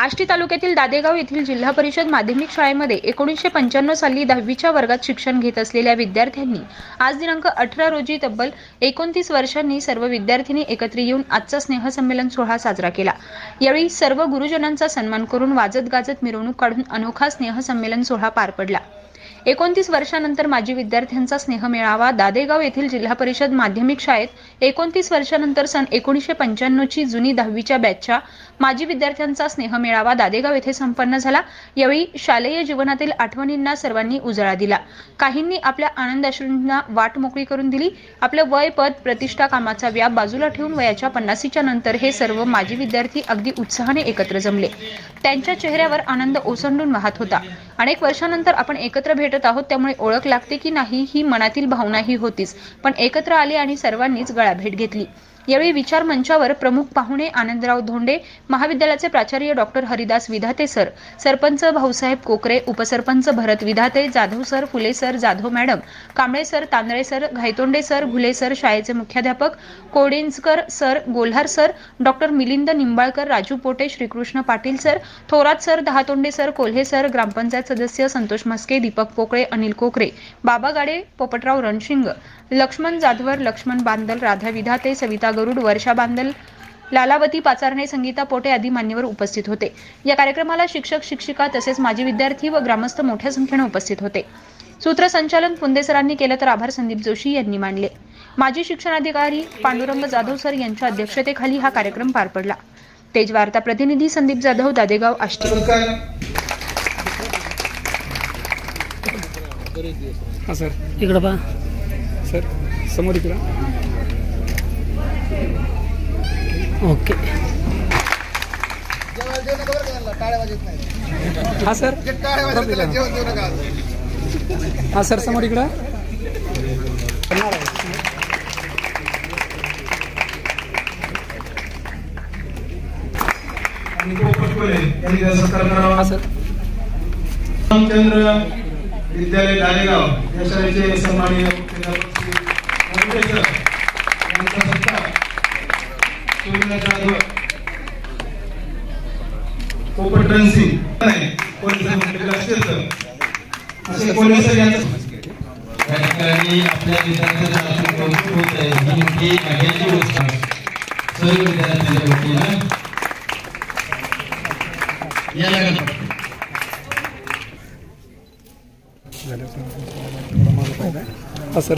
आष्टी तालुक्यातील दादेगाव येथील जिल्हा परिषद माध्यमिक शाळेमध्ये 1995 साली 10वीच्या वर्गात शिक्षण घेत असलेल्या विद्यार्थ्यांनी आज दिनांक 18 रोजी तब्बल 29 वर्षांनी सर्व विद्यार्थिनी एकत्र येऊन आजचा स्नेहसंमेलन सोहळा साजरा केला। यावेळी सर्व गुरुजनांचा सन्मान करून वाजत गाजत मिरवणूक काढून अनोखा स्नेहसंमेलन सोहळा पार पडला। 29 वर्षांनंतर माजी विद्यार्थ्यांचा स्नेह मेळावा दादेगाव येथील जिल्हा परिषद माध्यमिक शाळेत 29 वर्षांनंतर सन 1995 ची जुनी 10वीच्या बॅचच्या माजी विद्यार्थ्यांचा स्नेह मेळावा दादेगाव येथे संपन्न झाला। यावेळी शालेय जीवनातील आठवणींना सर्वांनी उजाळा दिला। काहींनी आपल्या आनंदाश्रूंना वाट मोकळी करून दिली। आपलं वय, पद, प्रतिष्ठा, कामाचा व्याप बाजूला ठेवून वयाच्या 50च्या नंतर हे सर्व माजी विद्यार्थी अगदी उत्साहाने एकत्र जमले। त्यांच्या चेहऱ्यावर आनंद ओसंडून वाहत होता। अनेक वर्षांनंतर आपण एकत्र भेटत आहोत, त्यामुळे ओळख लागते की नाही ही मनातील भावना ही होतीच, पण एकत्र आले आणि सर्वांनीच गळाभेट घेतली। यावेळी विचार मंचावर प्रमुख पाहुणे आनंदराव धोंडे, महाविद्यालयाचे प्राचार्य डॉक्टर हरिदास विधाते सर, सरपंच भाऊसाहेब कोकरे, उपसरपंच Bharat Vidhate, Jadhav sir, Phule sir, Jadhav madam, Kamble sir, Tandale sir, Ghaytonde sir, Ghule sir, शाळेचे मुख्याध्यापक Kodenjkar sir, Golhar sir, doctor Milind Nimbalkar, Raju Pote, Shrikrishna Patil sir, Thorat sir, Dahatonde sir, Kolhe sir, gram panchayat सदस्य संतोष मस्के, दीपक पोकळे, अनिल कोकरे, बाबा गाडे, पोपटराव रणशिंग, लक्ष्मण जाधवर, लक्ष्मण बांदल, राधा विधाते, सविता गरुड, वर्षा बांदल, लालावती पाचारणे, संगीता पोटे आदी मान्यवर उपस्थित होते। या कार्यक्रमाला शिक्षक, शिक्षिका तसेच माजी विद्यार्थी व ग्रामस्थ मोठ्या संख्येने उपस्थित होते। सूत्रसंचालन पुंदे सरांनी केले तर आभार संदीप जोशी यांनी मानले। माजी शिक्षणाधिकारी पांडुरंग जाधव सर यांच्या अध्यक्षतेखाली हा कार्यक्रम पार पडला। तेज वार्ता प्रतिनिधी संदीप जाधव, दादेगाव, आष्टी। हां सर, इकडं पहा सर, समोर इकडं। ओके, हां सर, हां सर, समोर इकडं। हां सर, रामचंद्र विद्यालय दादेगाव या शाळेचे सन्माननीय पोपट रणसिंग आपल्या विद्यार्थ्यांना होत आहे ही भाग्याची गोष्ट सर्व विद्यार्थ्यांच्या वतीनं हां सर,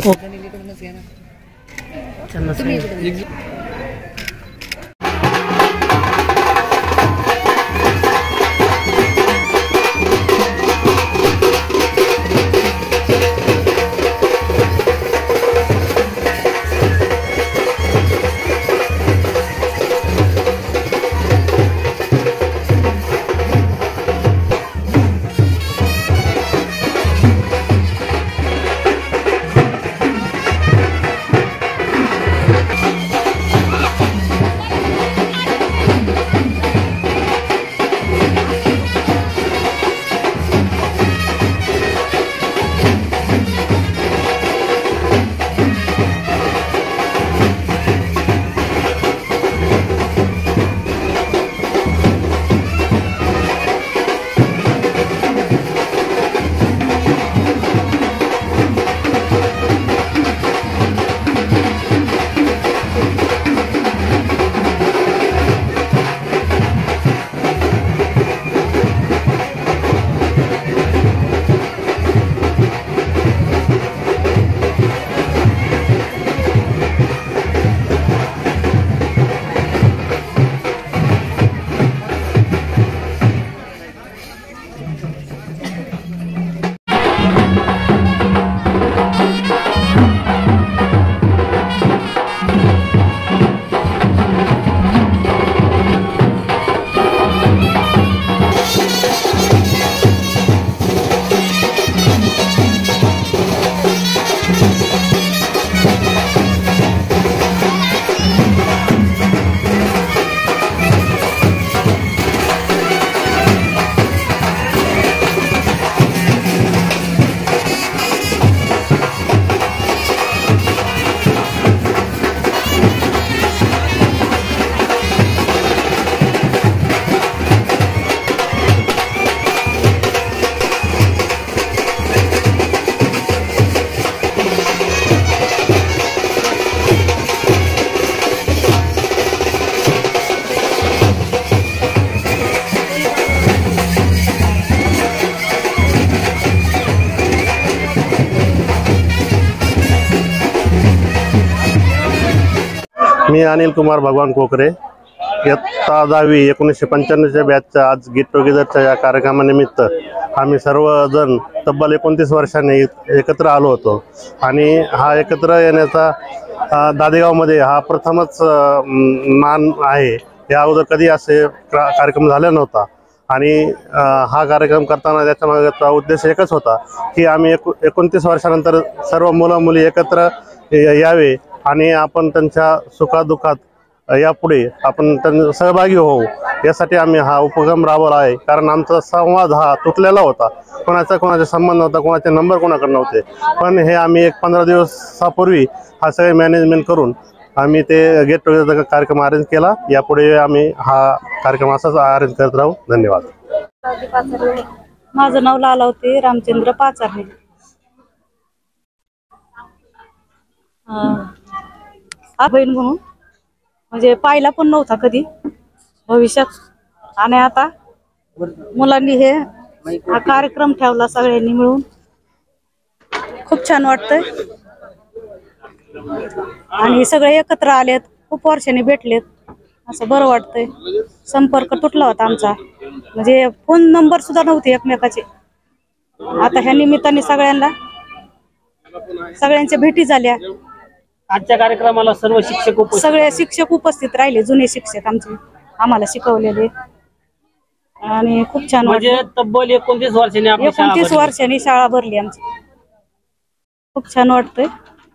मी अनिल कुमार भगवान कोकरे, इयत्ता 10वी 1995च्या बॅचच्या आज गेट टुगेदरच्या या कार्यक्रमानिमित्त आम्ही सर्वजण तब्बल 29 वर्षांनी एकत्र आलो होतो आणि हा एकत्र येण्याचा दादेगावमध्ये हा प्रथमच मान आहे। या अगोदर कधी असे कार्यक्रम झाला नव्हता आणि हा कार्यक्रम करताना त्याच्या मागचा उद्देश एकच होता की आम्ही 29 वर्षानंतर सर्व मुलं मुली एकत्र यावे आणि आपण त्यांच्या सुखादुःखात यापुढे आपण त्यांना सहभागी होऊ यासाठी आम्ही हा उपक्रम राबवला आहे। कारण आमचा संवाद हा तुटलेला होता, कोणाचा संबंध नव्हता, कोणाचे नंबर कोणाकडे नव्हते, पण हे आम्ही एक 15 दिवसापूर्वी हा सगळे मॅनेजमेंट करून आम्ही ते गेट टुगेदरचा कार्यक्रम अरेंज केला। यापुढे आम्ही हा कार्यक्रम असाच अरेंज करत राहू। धन्यवाद। माझं नाव लालावते रामचंद्र पाचारणे। बहीण म्हणून म्हणजे पाहिला पण नव्हता कधी भविष्यात, आणि आता मुलांनी हा कार्यक्रम ठेवला सगळ्यांनी मिळून, खूप छान वाटतंय आणि सगळे एकत्र आलेत, खूप वर्षांनी भेटलेत, असं बरं वाटतंय। संपर्क तुटला होता आमचा, म्हणजे फोन नंबर सुद्धा नव्हते एकमेकाचे। आता ह्या निमित्ताने सगळ्यांच्या भेटी झाल्या। आजच्या कार्यक्रमाला सगळे शिक्षक उपस्थित राहिले, जुने शिक्षक आमचे आम्हाला शिकवलेले, आणि खूप छान म्हणजे तब्बल 29 वर्षांनी शाळा भरली आमची, खूप छान वाटतंय।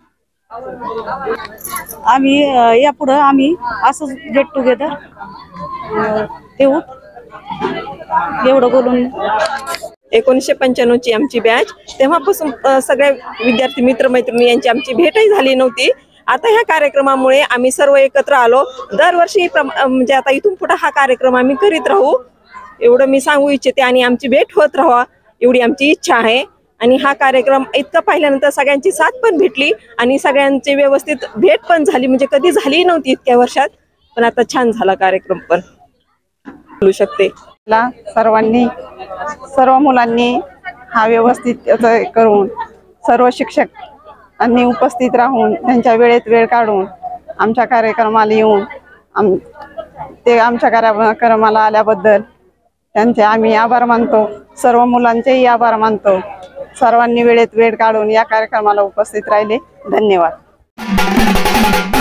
आम्ही यापुढे आम्ही असंच गेट टुगेदर ठेवू, एवढं बोलून। 1995ची आमची बॅच, तेव्हापासून सगळ्या विद्यार्थी मित्रमैत्रिणी यांची आमची भेटही झाली नव्हती। आता ह्या कार्यक्रमामुळे आम्ही सर्व एकत्र आलो। दरवर्षी म्हणजे आता इथून पुढे हा कार्यक्रम आम्ही करीत राहू एवढं मी सांगू इच्छिते, आणि आमची भेट होत राहावा एवढी आमची इच्छा आहे। आणि हा कार्यक्रम इतका पाहिल्यानंतर सगळ्यांची साथ पण भेटली आणि सगळ्यांची व्यवस्थित भेट पण झाली, म्हणजे कधी झाली नव्हती इतक्या वर्षात, पण आता छान झाला कार्यक्रम पण बोलू शकते। सर्वांनी सर्व मुलांनी हा व्यवस्थित करून सर्व शिक्षकांनी उपस्थित राहून त्यांच्या वेळेत वेळ काढून आमच्या कार्यक्रमाला येऊन ते आमच्या कार्यक्रमाला आल्याबद्दल त्यांचे आम्ही आभार मानतो। सर्व मुलांचेही आभार मानतो। सर्वांनी वेळेत वेळ काढून या कार्यक्रमाला उपस्थित राहिले। धन्यवाद।